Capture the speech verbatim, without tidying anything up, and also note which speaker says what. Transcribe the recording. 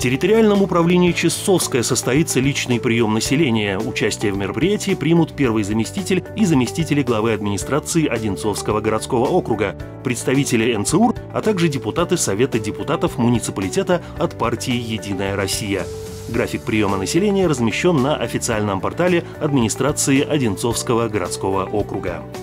Speaker 1: территориальном управлении Чессовское состоится личный прием населения. Участие в мероприятии примут первый заместитель и заместители главы администрации Одинцовского городского округа, представители эн цэ у эр, а также депутаты Совета депутатов муниципалитета от партии «Единая Россия». График приема населения размещен на официальном портале администрации Одинцовского городского округа.